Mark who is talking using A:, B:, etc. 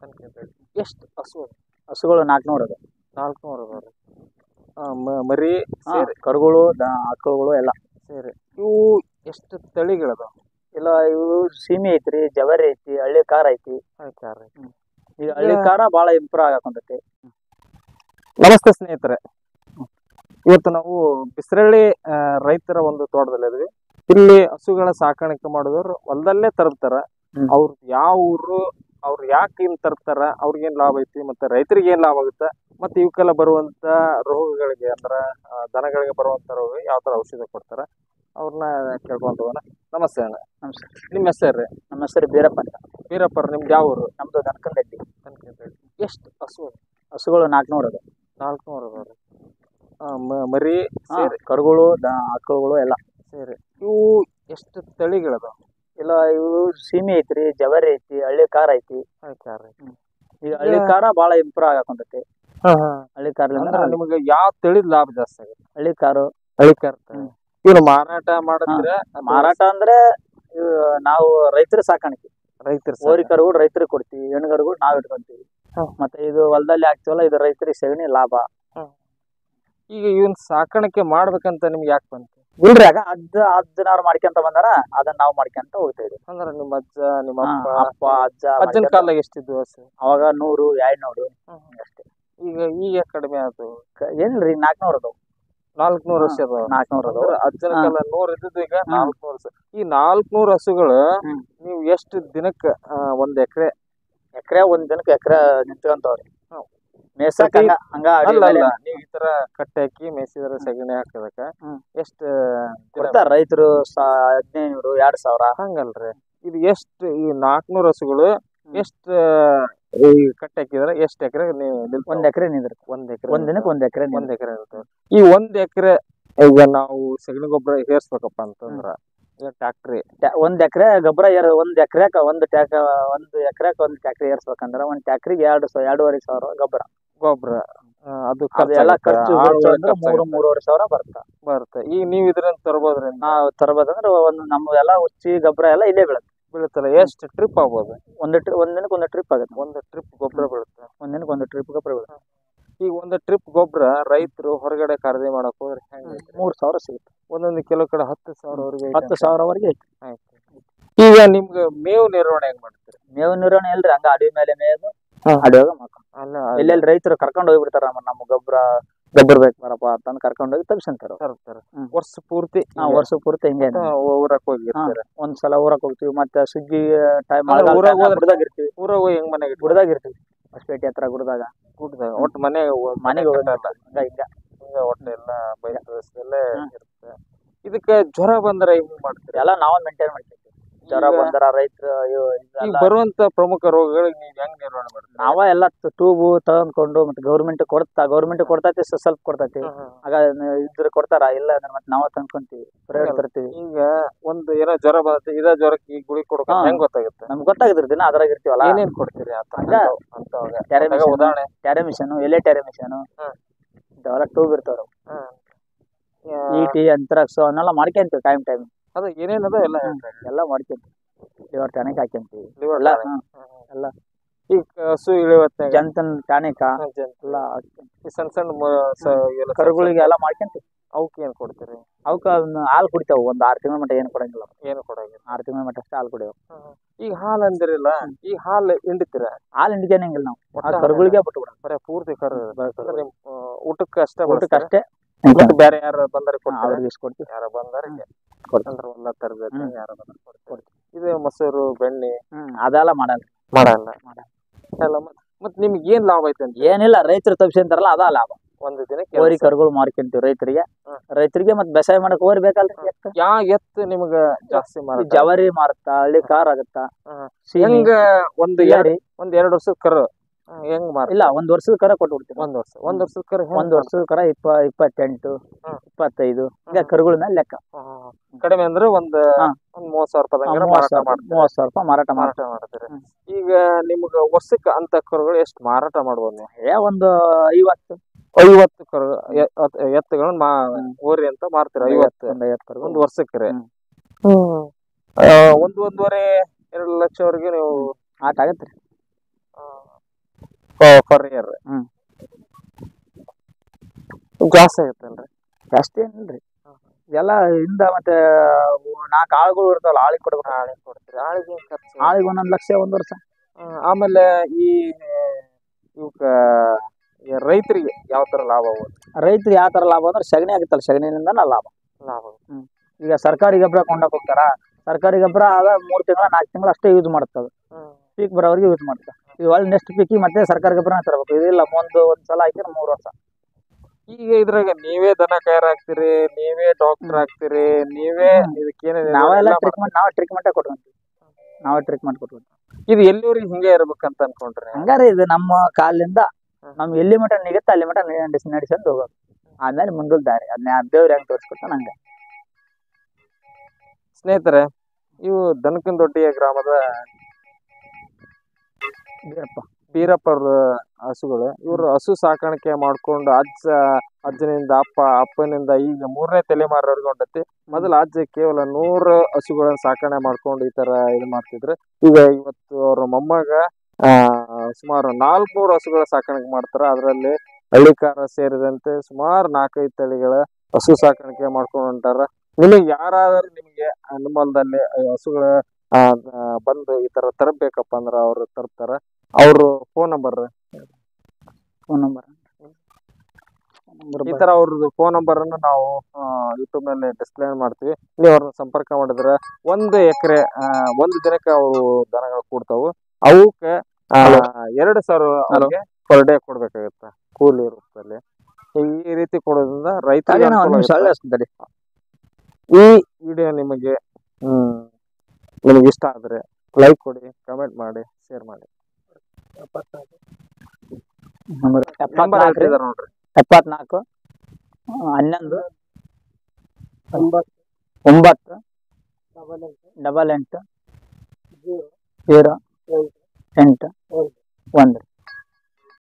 A: ಎಷ್ಟು ಹಸು
B: ಹಸುಗಳು 400 ಅದ.
A: 400 ಅದಾವ್ರಿ. ಮರಿ
B: ಸೇರಿ ಕರುಗಳು ಆಕಳುಗಳು ಎಲ್ಲ
A: ಸೇರಿ. ಇವು ಎಷ್ಟು ತಳಿಗಳದಾವ?
B: ಇಲ್ಲ ಇವು ಸೀಮೆ ಐತ್ರಿ, ಜವರಿ ಐತಿ, ಹಳ್ಳಿ ಕಾರ್ ಐತಿ. ಈಗ ಹಳ್ಳಿ ಕಾರ ಭಾಳ ಇಂಪ್ರೂವ್ ಆಗಕೊಂತೈತಿ.
A: ನಮಸ್ತೆ ಸ್ನೇಹಿತರೆ, ಇವತ್ತು ನಾವು ಬಿಸರಳ್ಳಿ ರೈತರ ಒಂದು ತೋಟದಲ್ಲಿ ಇದ್ವಿ. ಇಲ್ಲಿ ಹಸುಗಳ ಸಾಕಾಣಿಕೆ ಮಾಡಿದವರು ಹೊಲದಲ್ಲೇ ತರ್ತಾರ. ಅವ್ರ ಯಾವ ಊರು, ಅವ್ರು ಯಾಕೆ ಏನ್ ತರ್ತಾರ, ಅವ್ರಿಗೇನ್ ಲಾಭ ಐತಿ, ಮತ್ತೆ ರೈತರಿಗೆ ಏನ್ ಲಾಭ ಆಗುತ್ತೆ, ಮತ್ತೆ ಇವಕ್ಕೆಲ್ಲ ಬರುವಂತ ರೋಗಗಳಿಗೆ ಅಂದ್ರ ದನಗಳಿಗೆ ಬರುವಂತ ರೋಗ ಯಾವ ತರ ಔಷಧ ಕೊಡ್ತಾರ ಅವ್ರನ್ನ ಕೇಳ್ಕೊಂತ ಹೋಗೋಣ. ನಮಸ್ತೆ ಅಣ್ಣ.
B: ನಮಸ್ತೆ.
A: ನಿಮ್ಮ ಹೆಸರು?
B: ನಮ್ಮ ಹೆಸರು ಬೀರಪ್ಪ ಅಂತ.
A: ಬೀರಪ್ಪ, ನಿಮ್ದು ಯಾವ ಊರು?
B: ನಮ್ದು ದನಕಂದಡ್ಡಿ.
A: ಎಷ್ಟು
B: ಹಸುಗಳು 400 ಅದ.
A: 400 ಅದಾವ್ರಿ. ಮರಿ
B: ಸೇರಿ ಕರುಗಳು ಆಕಳುಗಳು ಎಲ್ಲ
A: ಸೇರಿ. ಇವು ಎಷ್ಟು ತಳಿಗಳದಾವ?
B: ಇಲ್ಲ ಇವು ಸೀಮೆ ಐತ್ರಿ, ಜವರಿ ಐತಿ, ಹಳ್ಳಿ ಕಾರ್ ಐತಿ. ಈಗ ಹಳ್ಳಿ ಕಾರ ಭಾಳ ಇಂಪ್ರೂವ್ ಆಗಕೊಂತೈತಿ. ಹಳ್ಳಿ ಕಾರ್
A: ನಿಮಗೆ ಯಾವ ತಳಿದ್ ಲಾಭ ಜಾಸ್ತಿ ಆಗುತ್ತೆ?
B: ಹಳ್ಳಿ ಕಾರು.
A: ಇವ್ನು ಮಾರಾಟ ಮಾಡಿದ್ರೆ?
B: ಮಾರಾಟ ಅಂದ್ರೆ ನಾವು ರೈತರ ಸಾಕಾಣಿಕೆ, ಓರಿ ಕರುಗಳು ರೈತರಿಗೆ ಕೊಡ್ತೀವಿ, ಹೆಣ್ಗರುಗಳು ನಾವ್ ಇಟ್ಕೊಂತೀವಿ. ಮತ್ತೆ ಇದು ಹೊಲದಲ್ಲಿ ಹಾಕ್ತಿವಲ್ಲ, ಇದು ರೈತರಿಗೆ ಸಗಣಿ ಲಾಭ.
A: ಈಗ ಇವನ್ ಸಾಕಾಣಿಕೆ ಮಾಡ್ಬೇಕಂತ ನಿಮ್ಗೆ ಯಾಕೆ ಬಂತು?
B: ಇಲ್ರಿ, ಆಗ ಅಜ್ಜನವ್ರು ಮಾಡ್ಕೊಂತ ಬಂದಾರ, ಅದನ್ನ ನಾವ್ ಮಾಡ್ಕೊಂತ ಹೋಗ್ತಾ ಇದ್ವಿ.
A: ಅಂದ್ರ ನಿಮ್ಮ ಅಜ್ಜ, ನಿಮ್ಮ
B: ಅಪ್ಪ ಅಜ್ಜ
A: ಅಜ್ಜನ ಕಾಲದಾಗ ಎಷ್ಟಿದ್ವು ಹಸು?
B: ಅವಾಗ 100, 200 ಅಷ್ಟೇ.
A: ಈಗ ಕಡಿಮೆ ಆಯ್ತು.
B: ಏನಿಲ್ರಿ, 400 ಅದಾವ.
A: 400 ವರ್ಷ ಅದಾವ.
B: 400 ಅದಾವ.
A: ಅಜ್ಜನ ಕಾಲ 100 ಇದ್ದದ್ದು, ಈಗ 400 ವರ್ಷ. ಈ 400 ಹಸುಗಳು ನೀವು ಎಷ್ಟು ದಿನಕ್ಕ ಒಂದ್ ಎಕರೆ
B: ಒಂದ್ ದಿನಕ್ಕೆ ಎಕರೆ ನಿಂತ್ಕೊಂತವ್ರಿ. ಮೇಸಕ್ ಹಂಗ
A: ನೀವ್ ಈ ತರ ಕಟ್ಟೆ ಹಾಕಿ ಮೇಸಿದ್ರ ಸಗಣಿ ಹಾಕದಕ್ಕ ಎಷ್ಟ್
B: ಕೊಡ್ತಾರ ರೈತರು? 1500, 2000.
A: ಹಂಗಲ್ರಿ, ಇದು ಎಷ್ಟು ಈ 400 ಹಸುಗಳು ಎಷ್ಟ್ ಕಟ್ಟೆ ಹಾಕಿದ್ರ ಎಷ್ಟ್ ಎಕರೆ?
B: ಒಂದ್ ಎಕರೆ ನಿಂದ್ರ. ಒಂದ್ ದಿನಕ್ಕೆ ಒಂದ್ ಎಕರೆ
A: ಇರ್ತವೆ. ಈ ಒಂದ್ ಎಕರೆ ಈಗ ನಾವು ಸಗಣಿ ಗೊಬ್ಬರ ಹೇರ್ಸ್ಬೇಕಪ್ಪ ಅಂತಂದ್ರ ಟ್ಯಾಕ್ಟ್ರಿ
B: ಒಂದ್ ಎಕರೆ ಗೊಬ್ಬರ ಒಂದ್ ಎಕರೆಕ ಒಂದ್ ಟ್ಯಾಕ್ರಿ ಏರ್ಸ್ಬೇಕಂದ್ರ ಒಂದ್ ಟ್ಯಾಕ್ರಿಗೆ 2,500 ಗೊಬ್ಬರ.
A: ಅದು
B: ಎಲ್ಲ ಖರ್ಚು 3,500
A: ಬರುತ್ತೆ. ಈಗ ನೀವ್ ಇದ್ರಿಂದ ತರ್ಬೋದ್ರಿಂದ?
B: ನಾವ್ ತರ್ಬೋದಂದ್ರ ನಮ್ಗೆಲ್ಲ ಉಚ್ಚಿ ಗೊಬ್ಬರ ಎಲ್ಲ ಇಲ್ಲೇ
A: ಬೀಳುತ್ತಲ್ಲ. ಎಷ್ಟು ಟ್ರಿಪ್ ಆಗ್ಬೋದು?
B: ಒಂದ್ ದಿನಕ್ಕೆ ಒಂದು ಟ್ರಿಪ್ ಆಗುತ್ತೆ.
A: ಒಂದು ಟ್ರಿಪ್ ಗೊಬ್ಬರ ಬೀಳುತ್ತೆ.
B: ಒಂದ್ ದಿನಕ್ಕೆ ಒಂದು ಟ್ರಿಪ್ ಗೊಬ್ಬರ ಬೀಳುತ್ತೆ.
A: ಈಗ ಒಂದು ಟ್ರಿಪ್ ಗೊಬ್ಬರ ರೈತರು ಹೊರಗಡೆ ಖರೀದಿ ಮಾಡಕ್ ಹೋದ್ರೆ
B: 3,000 ಸಿಗುತ್ತೆ.
A: ಒಂದೊಂದು ಕೆಲವು ಕಡೆ 10,000
B: 10,000
A: ಆಯ್ತು. ಈಗ ನಿಮ್ಗೆ ಮೇವು ನಿರ್ವಹಣೆ ಹೆಂಗ್ ಮಾಡ್ತೀರಿ?
B: ಮೇವು ನಿರ್ವಹಣೆ ಇಲ್ರಿ, ಹಂಗ ಅಡವಿ ಮೇಲೆ ಮೇವು ಅಡವಿಯಾಗ ಎಲ್ಲೆಲ್ಲಿ ರೈತರು ಕರ್ಕೊಂಡು ಹೋಗ್ಬಿಡ್ತಾರ. ನಮ್ಮ ಗೊಬ್ಬರ ಬೇಕು ಬರಪ್ಪ ಅಂತಂದ್ ಕರ್ಕೊಂಡು ಹೋಗಿ ತರ್ಸಂತಾರ.
A: ವರ್ಷ ಪೂರ್ತಿ
B: ಹಿಂಗೆ
A: ಊರಕ್ ಹೋಗಿರ್ತಾರೆ.
B: ಒಂದ್ಸಲ ಊರಕ್ ಹೋಗ್ತಿವಿ, ಮತ್ತೆ ಸುಗ್ಗಿ ಟೈಮ್
A: ಗುಡ್ದಾಗ ಇರ್ತೀವಿ. ಊರಾಗ ಹೆಂಗ್ ಮನೆಗೆ
B: ಗುಡ್ದಾಗ ಇರ್ತೀವಿ, ಹೊಸಪೇಟೆ ಹತ್ರ ಗುಡ್ದಾಗ
A: ಒಟ್ಟು ಮನೆಗೆ ಹಿಂಗ ಒಟ್ಟು ಎಲ್ಲ ಬಯಸಲ್ಲೇ ಇರುತ್ತೆ. ಇದಕ್ಕೆ ಜ್ವರ ಬಂದ್ರೆ ಹೆಂಗ್ ಮಾಡ್ತೀರಿ?
B: ಎಲ್ಲ ನಾವ ಮೇಂಟೈನ್ ಮಾಡ್ತೀವಿ. ಜ್ವರ ಬಂದ್ರ ರೈತರು
A: ಬರುವಂತ ಪ್ರಮುಖ ರೋಗಗಳಿಗೆ ನೀವ್ ಹೆಂಗ್ ನಿರ್ವಹಣೆ ಮಾಡ್ತೀರಿ?
B: ನಾವ ಎಲ್ಲ ಟ್ಯೂಬ್ ತಗೊಂಡ್ಕೊಂಡು ಮತ್ತೆ ಗೌರ್ಮೆಂಟ್ ಕೊಡ್ತೈತಿ, ಸ್ವಲ್ಪ ಕೊಡ್ತೈತಿ. ಆಗ ಇದ್ರ ಕೊಡ್ತಾರ, ಇಲ್ಲ ಅಂದ್ರೆ ಮತ್ತೆ ನಾವ ತಂದ್ಕೊಂತೀವಿ, ಪ್ರೈವೇಟ್ ತರ್ತೀವಿ.
A: ಈಗ ಒಂದು ಏನೋ ಜ್ವರ ಬರುತ್ತೆ, ಇದ ಜ್ವರಕ್ಕೆ ಈ ಗುಳಿ ಕೊಡ್ಬೇಕು ಹೆಂಗ್ ಗೊತ್ತಾಗುತ್ತೆ?
B: ನಮ್ಗೆ ಗೊತ್ತಾಗಿದ್ರಿ, ದಿನ ಅದ್ರಾಗ ಇರ್ತೀವಲ್ಲ.
A: ಏನೇನ್ ಕೊಡ್ತೀರಿ?
B: ಟ್ಯಾರಮಿಷನ್, ಎಲೆ ಟ್ಯಾರಮಿಷನ್, ಇಂಥವೆಲ್ಲ ಟ್ಯೂಬ್ ಇರ್ತಾವ. ಈಟಿ, ಅಂತ್ರಾಕ್ಸ್ ಅವನ್ನೆಲ್ಲ ಮಾಡ್ಕೊಂತೀವಿ ಟೈಮ್.
A: ಅದ ಏನೇನದ
B: ಎಲ್ಲ ಮಾಡ್ಕೊಂತೀವಿ. ಲಿವರ್ ಟಾನಿಕ್ ಹಾಕ್ಯಂತೀವಿ ಎಲ್ಲ.
A: ಈಗ ಹಸು ಇಳಿವತ್ತ
B: ಜಂತನ್ ಟಾನಿಕ ಎಲ್ಲ
A: ಸಣ್ಣ
B: ಕರುಗಳಿಗೆ ಎಲ್ಲ ಮಾಡ್ಕೊಂತೀವಿ.
A: ಅವಕ್ಕೆ ಏನ್ ಕೊಡ್ತೀರಿ?
B: ಅವಕ್ಕ ಹಾಲು ಕುಡಿತಾವ. ಒಂದ್ 6 ತಿಂಗಳ ಮಟ್ಟ ಏನು ಕೊಡಂಗಿಲ್ಲ. 6 ತಿಂಗಳ ಮಟ್ಟ ಅಷ್ಟೇ ಹಾಲು ಕುಡಿಯವು.
A: ಈಗ ಹಾಲು ಅಂದಿರಲ್ಲ, ಈ ಹಾಲು ಹಿಂಡಿತೀರ?
B: ಹಾಲು ಹಿಂಡಿಕೆನಂಗಿಲ್ಲ ನಾವು, ಕರುಗಳಿಗೆ ಬಿಟ್ಟು
A: ಬರೀ ಪೂರ್ತಿ ಕರು ಊಟಕ್ಕೆ
B: ಅಷ್ಟೇ.
A: ಬೇರೆ ಯಾರು ಬಂದರೆ
B: ಅವ್ರಿಗೆ ಇಸ್ಕೊಡ್ತೀವಿ.
A: ಯಾರ ಬಂದವರಿಗೆ ಎಲ್ಲ ತರಬೇಕು. ಯಾರ ಕೊಡ್ತೀವಿ. ಇದು ಮೊಸರು, ಬೆಣ್ಣೆ
B: ಅದೆಲ್ಲ ಮಾಡಲ್ಲ.
A: ಮತ್ ನಿಮ್ಗೆ ಏನ್ ಲಾಭ ಐತೆ ಅಂತ?
B: ಏನಿಲ್ಲ, ರೈತರು ತಪ್ಪಿಸಿಂತಾರಲ್ಲ ಅದ ಲಾಭ.
A: ಒಂದು ದಿನಕ್ಕೆ
B: ಓರಿ ಕರುಗಳು ಮಾರ್ಕೊಂತೀವಿ ರೈತರಿಗೆ. ಮತ್ತೆ ಬೇಸಾಯ ಮಾಡಕ್ ಓರಿ ಬೇಕಲ್ರಿ.
A: ಯಾವ ಎತ್ತು ನಿಮ್ಗ ಜಾಸ್ತಿ
B: ಜವರಿ ಮಾರುತ್ತಾ, ಹಳ್ಳಿ ಕಾರ್ ಆಗುತ್ತಾ?
A: ಹೆಂಗ ಒಂದು 2 ವರ್ಷದ ಕರು ಹೆಂಗ್
B: ಇಲ್ಲ, 1 ವರ್ಷದ ಕರ ಕೊಟ್ಬಿಡ್ತೀವಿ.
A: 1 ವರ್ಷದ ಕರ
B: 1 ವರ್ಷದ ಕರ 28, 25 ಈಗ ಕರುಗಳ ಮೇಲೆ ಲೆಕ್ಕ.
A: ಕಡಿಮೆ ಅಂದ್ರೆ ಒಂದ್ 30,000 ರೂಪಾಯಿ
B: ಮಾರಾಟ ಮಾಡ್ತೀರಿ.
A: ಈಗ ನಿಮ್ಗ ವರ್ಷಕ್ಕೆ ಅಂತ ಕರುಗಳು ಎಷ್ಟು ಮಾರಾಟ ಮಾಡ್ಬೋದು ನೀವು?
B: ಒಂದು
A: 50 ಕರು ಎತ್ತುಗಳನ್ನ ಓರಿ ಅಂತ ಮಾರ್ತೀರ. 50 ಒಂದು ವರ್ಷಕ್ಕೆ 1.5-2 ಲಕ್ಷವರೆಗೆ ನೀವು
B: ಆಟ ಆಗತ್ರಿ.
A: Per year
B: hmm.
A: ಜಾಸ್ತಿ ಆಗತ್ತಲ್ರಿ?
B: ಜಾಸ್ತಿ ಏನಿಲ್ರಿ, ಎಲ್ಲ ಹಿಂದ ಮತ್ತೆ 4 ಆಳುಗಳು ಇರ್ತಾವಲ್ಲ, ಆಳಿಗೆ ಕೊಡ್ಬೇಕು.
A: ಆಳಿಗೆ ಕೊಡ್ತೀರಿ? ಆಳಿಗೆ ಖರ್ಚು?
B: ಆಳಿಗೆ 1 ಲಕ್ಷ 1 ವರ್ಷ.
A: ಆಮೇಲೆ ಈ ಇವಕ್ಕ ರೈತರಿಗೆ ಯಾವ ತರ ಲಾಭ ಆಗುತ್ತೆ?
B: ರೈತರು ಯಾವ ತರ ಲಾಭ ಅಂದ್ರೆ ಸಗಣಿ ಆಗುತ್ತಲ್ಲ, ಸಗಣಿಯಿಂದ ಲಾಭ. ಈಗ ಸರ್ಕಾರಿ ಗೊಬ್ಬರ ಕೊಂಡೋಗಿ ಹೋಗ್ತಾರ, ಸರ್ಕಾರಿ ಗೊಬ್ಬರ ಅದ 3 ತಿಂಗಳ 4 ತಿಂಗಳು ಅಷ್ಟೇ ಯೂಸ್ ಮಾಡ್ತದೆ, ಪೀಕ್ ಬರೋವರೆಗೆ ಯೂಸ್ ಮಾಡ್ತಾರೆ. ಈಗ ಒಳ್ಳೆ ನೆಕ್ಸ್ಟ್ ಪೀಕಿಗೆ ಮತ್ತೆ ಸರ್ಕಾರಿ ಗೊಬ್ಬರನ ತರಬೇಕು. ಇದಿಲ್ಲ, ಒಂದ್ಸಲ ಹಾಕಿದ್ರೆ 3 ವರ್ಷ.
A: ಈಗ ಇದ್ರಾಗ ನೀವೇ ದನ ಕಾಯರ್ ಹಾಕ್ತಿರಿ, ನೀವೇ ಡಾಕ್ಟರ್ ಹಾಕ್ತಿರಿ, ನೀವೇ
B: ನಾವೆಲ್ಲ ಟ್ರೀಟ್ಮೆಂಟ್ ಕೊಟ್ಕೊಂತೀವಿ. ನಾವೇ ಟ್ರೀಟ್ಮೆಂಟ್ ಕೊಟ್ಕೊಂತೀವಿ.
A: ಇದು ಎಲ್ಲಿವರೆಗೆ ಹಿಂಗೆ ಇರ್ಬೇಕಂತ ಅನ್ಕೊಂಡ್ರಿ?
B: ಹಂಗಾರೆ ಇದು ನಮ್ಮ ಕಾಲಿಂದ ನಮ್ ಎಲ್ಲಿ ಮಟ ನಿಗತ್ತೆ ಅಲ್ಲಿ ಮಟ ನಡೆಸ್ಕೊಂಡು ಹೋಗೋದು. ಆಮೇಲೆ ಮುಂದಲ್ ದಾರಿ ಅದನ್ನ ದೇವ್ರು ಹೆಂಗ್ ತೋರಿಸ್ಕೊಡ್ತಾನ ಹಂಗ.
A: ಸ್ನೇಹಿತರೆ, ಇವು ದನಕನದೊಡ್ಡಿಯ ಗ್ರಾಮದ ಬೀರಪ್ಪರ ಹಸುಗಳು. ಇವರು ಹಸು ಸಾಕಾಣಿಕೆ ಮಾಡ್ಕೊಂಡು ಅಜ್ಜನಿಂದ ಅಪ್ಪನಿಂದ ಈಗ 3ನೇ ತಲೆಮಾರವರೆಗೂ ಹೊಂಟತಿ. ಮೊದಲ ಅಜ್ಜ ಕೇವಲ 100 ಹಸುಗಳನ್ನ ಸಾಕಣೆ ಮಾಡ್ಕೊಂಡು ಈ ತರ ಇದು ಮಾಡ್ತಿದ್ರು. ಈಗ ಇವತ್ತು ಅವ್ರ ಮೊಮ್ಮಗ ಸುಮಾರು 400 ಹಸುಗಳ ಸಾಕಾಣಿಕೆ ಮಾಡ್ತಾರ. ಅದರಲ್ಲಿ ಹಳ್ಳಿಕಾರ ಸೇರಿದಂತೆ ಸುಮಾರು 4-5 ತಳಿಗಳ ಹಸು ಸಾಕಾಣಿಕೆ ಮಾಡ್ಕೊಂಡು ಹೊಂಟಾರ. ನಿಮಗೆ ಯಾರಾದ್ರೂ ನಿಮ್ಗೆ ನಿಮ್ಮ ಹೊಲದಲ್ಲಿ ಹಸುಗಳ ಬಂದು ಈ ತರ ತರಬೇಕಪ್ಪ ಅಂದ್ರ ಅವ್ರು ತರ್ತಾರ. ಅವ್ರು ಫೋನ್ ನಂಬರ್ ಈ ತರ ಅವ್ರದ್ದು ಫೋನ್ ನಂಬರ್ ಅನ್ನು ನಾವು ಯೂಟ್ಯೂಬ್ ನಲ್ಲಿ ಡಿಸ್ಪ್ಲೇ ಮಾಡ್ತೀವಿ. ನೀವು ಅವ್ರನ್ನ ಸಂಪರ್ಕ ಮಾಡಿದ್ರೆ 1 ಎಕರೆ 1 ದಿನಕ್ಕೆ ಅವು ದನಗಳು ಕೂಡ್ತಾವು. ಅವಕ್ಕೆ 2,000 ಅವ್ರಿಗೆ ಪರ್ ಡೇ ಕೊಡ್ಬೇಕಾಗತ್ತ ಕೂಲಿ ರೂಪದಲ್ಲಿ. ಈ ರೀತಿ ಕೊಡೋದ್ರಿಂದ ರೈತರಿಗೆ ಈ ವಿಡಿಯೋ ನಿಮಗೆ ಇಷ್ಟ ಆದ್ರೆ ಲೈಕ್ ಕೊಡಿ, ಕಮೆಂಟ್ ಮಾಡಿ, ಶೇರ್ ಮಾಡಿ.
B: 74
A: ನೋಡ್ರಿ
B: 74 11 9 88 0 8 1.